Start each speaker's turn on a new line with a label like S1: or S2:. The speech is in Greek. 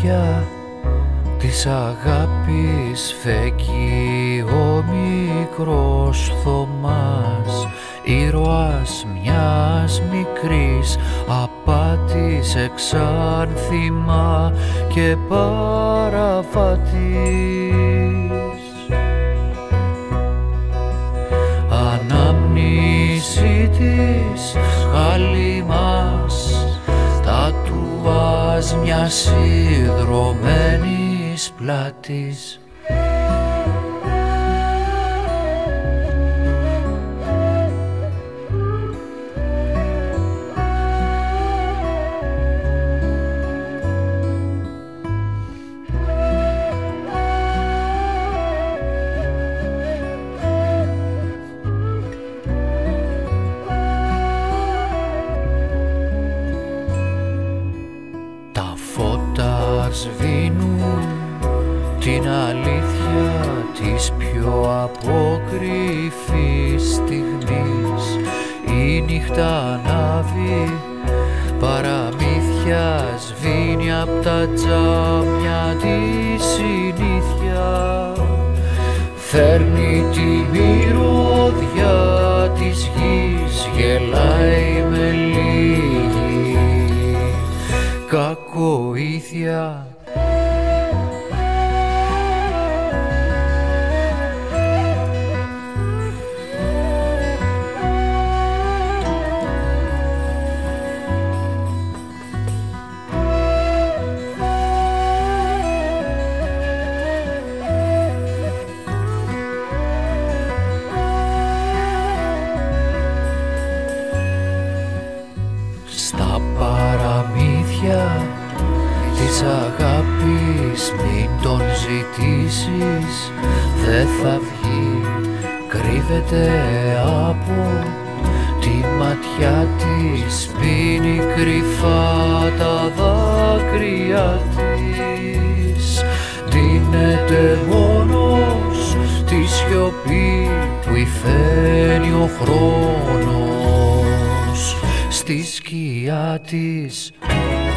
S1: αλήθεια της αγάπης φεγγεί ο μικρός Θωμάς, ήρωας μιας μικρής απάτης, εξάνθημα και παραβάτης. Ανάμνηση της χαλίμας, τατουάζ μιας ιδρωμένης πλάτης. Σβήνουν την αλήθεια της πιο απόκρυφης στιγμής. Η νύχτα ανάβει, παραμύθια σβήνει απ' τα τζάμια τη συνήθεια. Φέρνει τη μυρωδιά της γης, γελάει με λίγη κακοήθεια. Στα παραμύθια της αγάπης μην τον ζητήσεις, δεν θα βγει, κρύβεται από τη ματιά της, πίνει κρυφά τα δάκρυα της. Δίνεται μόνος τη σιωπή που υφαίνει ο χρόνος στη σκιά της.